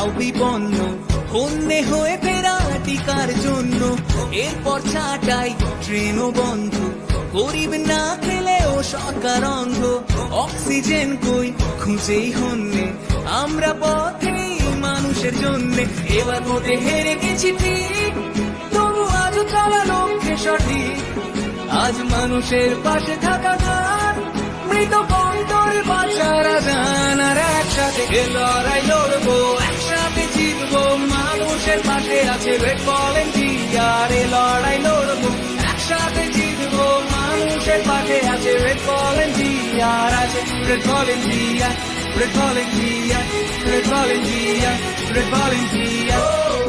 তাও বিপন্ন, হন্যে হয়ে ফেরা টিকার জন্য। এরপর ছাটাই, ট্রেনও বন্ধ, গরিব না খেলেও সরকার অন্ধ। অক্সিজেন কই খুঁজেই হন্যে, আমরা পথে মানুষের জন্যে। এবার ভোটে হেরে গেছি ঠিক, তবু আজও চলা লক্ষ্যে সঠিক। আজ মানুষের পাশে থাকা গান, মৃত বন্ধরে বাঁচারা যান। আর একসাথে এ লড়াই লড়বো, একসাথে জিতবো, মানুষের পাশে আছে রেড ভলেন্টিয়ার। এ লড়াই লড়বো, একসাথে জিতবো, মানুষের পাশে আছে রেড ভলেন্টিয়ার। আছে red volunteer, red volunteer, red volunteer, red volunteer.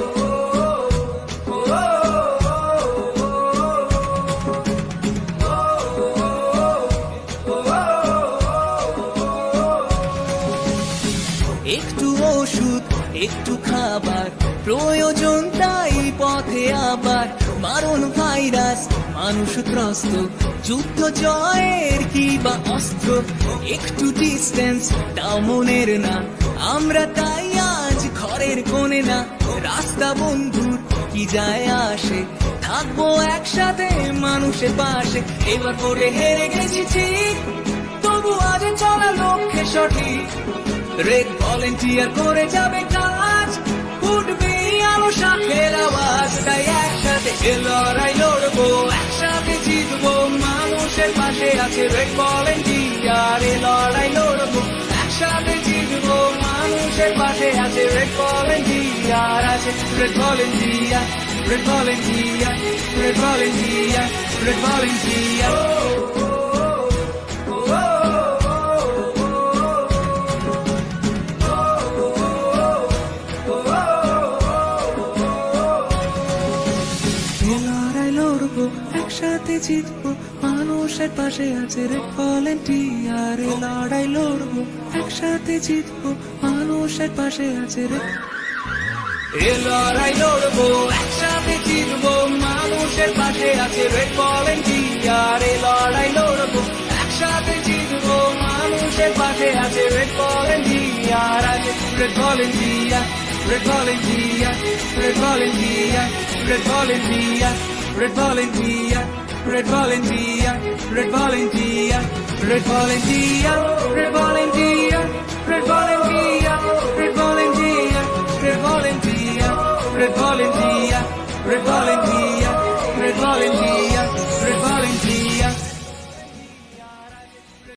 একটু ওষুধ, একটু খাবার প্রয়োজন, তাই পথে আবার মারণ ভাইরাস, মানুষ ত্রস্ত, যুদ্ধ জয়ের কি বা অস্ত্র। একটু ডিস্টেন্স তাও মনের না, আমরা তাই আজ ঘরের কোণে না। রাস্তা বন্ধুর কি যায় আসে, থাকবো একসাথে মানুষের পাশে। এবার করে হেরে গেছি ঠিক, তবু আজ চলা লক্ষ্যে সঠিক। রেড ভলেন্টিয়ার করে যাবে কাজ, উঠবে আলো শাখের আওয়াজ। তাই একসাথে এ লড়াই লড়বো, একসাথে জিতবো, মানুষের পাশে আছে রেড ভলেন্টিয়ার। এ লড়াই লড়বো, একসাথে জিতবো, মানুষের পাশে আছে রেড ভলেন্টিয়ার। আছে red volunteer, red volunteer, red volunteer, red volunteer. একসাথে জিতবো, মানুষের পাশে আছে রেড ভলেন্টিয়ার। এ লড়াই লড়বো, একসাথে জিতবো, মানুষের পাশে আছে রেড। এ লড়াই লড়বো, একসাথে জিতবো, মানুষের পাশে আছে রেড ভলেন্টিয়ার। এ লড়াই লড়বো, একসাথে জিতবো, মানুষের পাশে আছে রেড ভলেন্টিয়ার। আছে red volunteer, red volunteer, red volunteer, red volunteer, red volunteer, red volunteer, red volunteer, red volunteer, red volunteer, red volunteer, red volunteer, red volunteer, red volunteer, red volunteer, red volunteer.